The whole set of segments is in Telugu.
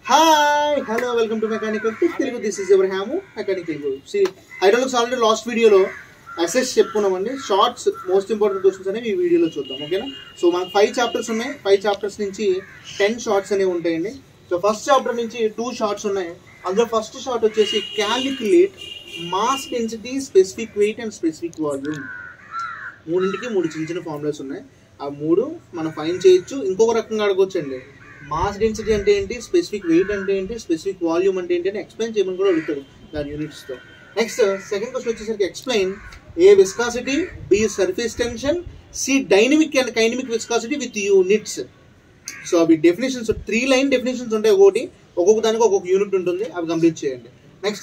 Hi, hello, welcome to Mechanical Tech Telugu. This is Abraham, Mechanical Telugu. See, hydraulics already last video lo assess చెప్పుకున్నామండి. షార్ట్స్ మోస్ట్ ఇంపార్టెంట్ క్వశ్చన్స్ అనేవి ఈ వీడియోలో చూద్దాం, ఓకేనా? సో మనకు 5 చాప్టర్స్ ఉన్నాయి. 5 చాప్టర్స్ నుంచి 10 షార్ట్స్ అనేవి ఉంటాయండి. సో ఫస్ట్ చాప్టర్ నుంచి 2 షార్ట్స్ ఉన్నాయి. అందులో ఫస్ట్ షార్ట్ వచ్చేసి calculate mass density, specific weight and specific volume. మూడింటికి 3 చిన్న చిన్న ఫార్ములాస్ ఉన్నాయి. ఆ 3 మనం ఫైండ్ చేయొచ్చు. ఇంకొక రకంగా అడగొచ్చండి, మాస్ డెన్సిటీ అంటే ఏంటి, స్పెసిఫిక్ వెయిట్ అంటే ఏంటి, స్పెసిఫిక్ వాల్యూమ్ అంటే ఏంటి అని ఎక్స్ప్లెయిన్ చేయమని కూడా అడుగుతాడు దాని యూనిట్స్తో. నెక్స్ట్ సెకండ్ క్వశ్చన్ వచ్చేసరికి explain a viscosity, b surface tension, c dynamic and kinematic viscosity with units. So అవి డెఫినేషన్స్ 3 లైన్ డెఫినేషన్స్ ఉంటాయి. ఒక్కొక్క దానికి ఒక్కొక్క యూనిట్ ఉంటుంది, అవి కంప్లీట్ చేయండి. నెక్స్ట్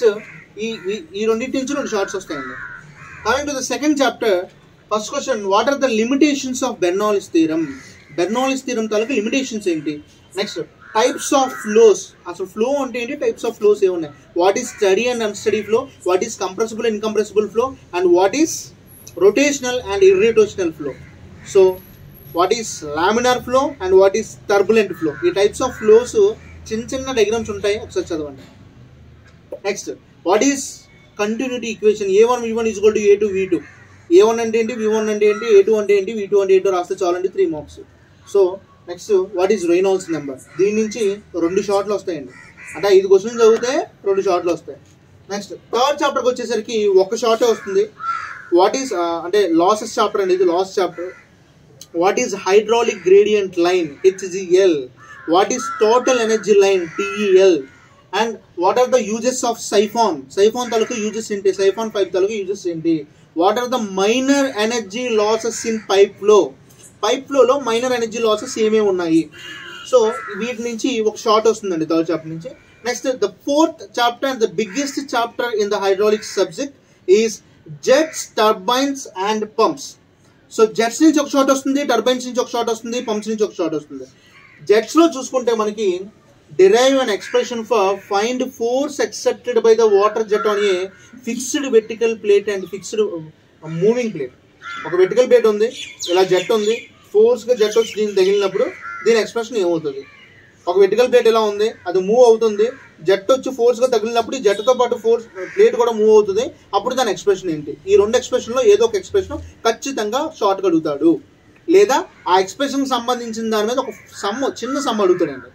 ఈ రెండింటి నుంచి 2 షార్ట్స్ వస్తాయండి. Coming to the second chapter, first question, what are the limitations of Bernoulli's theorem. Bernoulli's theorem తాలూకు లిమిటేషన్స్ ఏంటి. నెక్స్ట్ టైప్స్ ఆఫ్ ఫ్లోస్, అసలు ఫ్లో అంటే ఏంటి, టైప్స్ ఆఫ్ ఫ్లోస్ ఏమున్నాయి, what is steady and unsteady flow, what is compressible and incompressible flow, and what is rotational and irrotational flow. So what is laminar flow and what is turbulent flow. ఈ టైప్స్ ఆఫ్ ఫ్లోస్ చిన్న డయాగ్రామ్స్ ఉంటాయి, ఒకసారి చదవండి. Next what is continuity equation, A1 V1 = A2 V2. A1 అంటే ఏంటి, V1 అంటే ఏంటి, A2 అంటే ఏంటి, V2 అంటే ఏంటో రాస్తే చాలండి, 3 marks. So next what is Reynolds number. దీని నుంచి 2 షార్ట్లు వస్తాయండి, అంటే 5 క్వశ్చన్స్ చదివితే 2 షార్ట్లు వస్తాయి. నెక్స్ట్ థర్డ్ చాప్టర్కి వచ్చేసరికి 1 షార్టే వస్తుంది. వాట్ ఈస్ అంటే లాసెస్ చాప్టర్ అండి, ఇది loss chapter. What is hydraulic gradient line, HGL. What is total energy line, TEL. And what are the uses of siphon. Siphon తాలూకు యూజెస్ ఏంటి, సైఫాన్ పైప్ తాలూకు యూజెస్ ఏంటి. What are the minor energy losses in pipe flow. Pipe ఫ్లోలో మైనర్ ఎనర్జీ లాసెస్ ఏమేమి ఉన్నాయి. సో వీటి నుంచి 1 షార్ట్ వస్తుందండి థర్డ్ చాప్టర్ నుంచి. Next the fourth chapter and the biggest chapter in the hydraulics subject is jets, turbines and pumps. So jets నుంచి 1 షార్ట్ వస్తుంది, టర్బైన్స్ నుంచి 1 షార్ట్ వస్తుంది, పంప్స్ నుంచి 1 షార్ట్ వస్తుంది. జెట్స్లో చూసుకుంటే మనకి derive an expression for find force exerted by the water jet on a fixed vertical plate and fixed moving plate. ఒక వెర్టికల్ ప్లేట్ ఉంది, ఇలా జెట్ ఉంది, ఫోర్స్గా జెట్ వచ్చి దీన్ని తగిలినప్పుడు దీని ఎక్స్ప్రెషన్ ఏమవుతుంది. ఒక వెర్టికల్ ప్లేట్ ఎలా ఉంది, అది మూవ్ అవుతుంది, జెట్ వచ్చి ఫోర్స్గా తగిలినప్పుడు జెట్తో పాటు ప్లేట్ కూడా మూవ్ అవుతుంది, అప్పుడు దాని ఎక్స్ప్రెషన్ ఏంటి. ఈ 2 ఎక్స్ప్రెషన్లో ఏదో ఒక ఎక్స్ప్రెషన్ ఖచ్చితంగా షార్ట్గా అడుగుతాడు, లేదా ఆ ఎక్స్ప్రెషన్కి సంబంధించిన దాని మీద ఒక చిన్న సమ్ అడుగుతాడండి.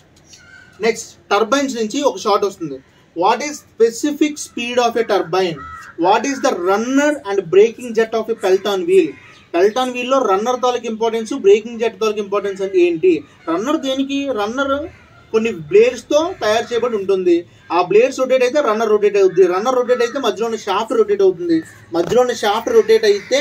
నెక్స్ట్ టర్బైన్స్ నుంచి 1 షార్ట్ వస్తుంది. What is specific speed of a turbine. What is the runner and braking jet of a Pelton wheel. Pelton వీల్లో రన్నర్ తాలూకు ఇంపార్టెన్స్, బ్రేకింగ్ జెట్ తాలూకు ఇంపార్టెన్స్ అంటే ఏంటి. రన్నర్ దేనికి, రన్నర్ కొన్ని బ్లేడ్స్తో తయారు చేయబడి ఉంటుంది. ఆ బ్లేడ్స్ రొటేట్ అయితే రన్నర్ రొటేట్ అవుతుంది, రన్నర్ రొటేట్ అయితే మధ్యలో ఉన్న షాఫ్ట్ రొటేట్ అవుతుంది, మధ్యలో ఉన్న షాఫ్ట్ రొటేట్ అయితే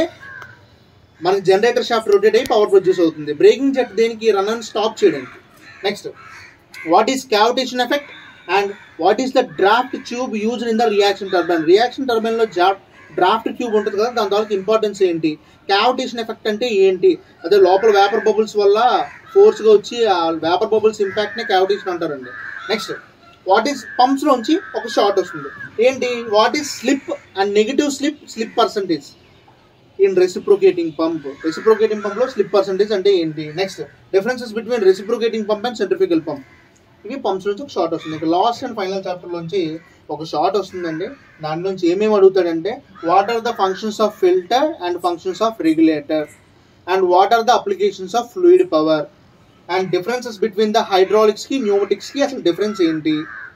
మనకి జనరేటర్ షాఫ్ట్ రొటేట్ అయ్యి పవర్ ప్రొడ్యూస్ అవుతుంది. బ్రేకింగ్ జెట్ దేనికి, రన్నర్ని స్టాప్ చేయడానికి. Next what is cavitation effect and what is the draft tube used in the reaction turbine. reaction turbine లో draft tube ఉంటుంది కదా, దాని ద్వారా ఇంపార్టెన్స్ ఏంటి. cavitation effect అంటే ఏంటి, అదే లోపల వేపర్ బబుల్స్ వల్ల ఫోర్స్గా వచ్చి ఆ వేపర్ బబుల్స్ ఇంపాక్ట్నే cavitation అంటారండి. నెక్స్ట్ వాట్ ఈస్ పంప్స్ నుంచి 1 షార్ట్ వస్తుంది. ఏంటి, what is slip and negative slip percentage in reciprocating pump. Reciprocating పంప్లో స్లిప్ పర్సంటేజ్ అంటే ఏంటి. Next differences between reciprocating pump and centrifugal pump. ఇవి పంప్స్ నుంచి 1 షార్ట్ వస్తుంది. ఇక లాస్ట్ అండ్ ఫైనల్ చాప్టర్ నుంచి 1 షార్ట్ వస్తుందండి. దాని నుంచి ఏమేమి అడుగుతాడంటే, what are the functions of filter and functions of regulator, and what are the applications of fluid power, and differences between the హైడ్రాలిక్స్కి న్యూమటిక్స్కి అసలు డిఫరెన్స్ ఏంటి.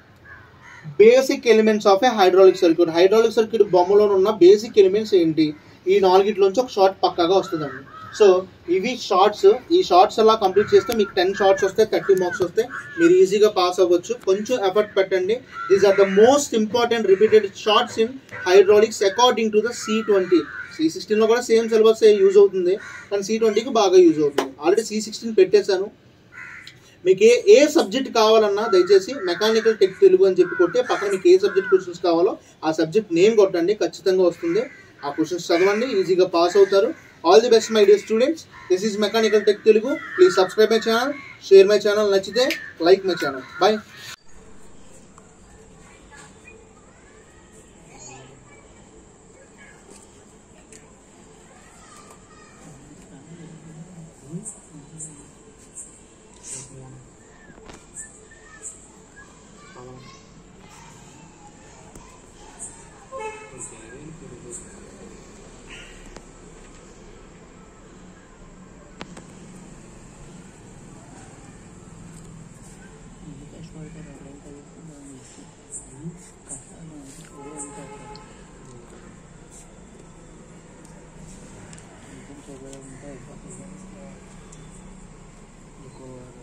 Basic elements of a hydraulic circuit. Hydraulic circuit బొమ్మలో ఉన్న బేసిక్ ఎలిమెంట్స్ ఏంటి. ఈ 4 1 షార్ట్ పక్కాగా వస్తుందండి. సో ఇవి షార్ట్స్. ఈ షార్ట్స్ అలా కంప్లీట్ చేస్తే మీకు 10 షార్ట్స్ వస్తాయి, 30 మార్క్స్ వస్తాయి, మీరు ఈజీగా పాస్ అవ్వచ్చు. కొంచెం ఎఫర్ట్ పెట్టండి. These are the most important repeated shorts in hydraulics according to the C20. C16లో కూడా సేమ్ సిలబస్ యూజ్ అవుతుంది, కానీ C20కి బాగా యూజ్ అవుతుంది. ఆల్రెడీ C16 పెట్టేశాను. మీకు ఏ సబ్జెక్ట్ కావాలన్నా దయచేసి మెకానికల్ టెక్ తెలుగు అని చెప్పి కొట్టే పక్కన మీకు ఏ సబ్జెక్ట్ క్వశ్చన్స్ కావాలో ఆ సబ్జెక్ట్ నేమ్ కొట్టండి, ఖచ్చితంగా వస్తుంది. ఆ క్వశ్చన్స్ చదవండి, ఈజీగా పాస్ అవుతారు. All the best my dear students. This is mechanical tech Telugu. Please subscribe my channel, share my channel, నచ్చితే like my channel. Bye. Coba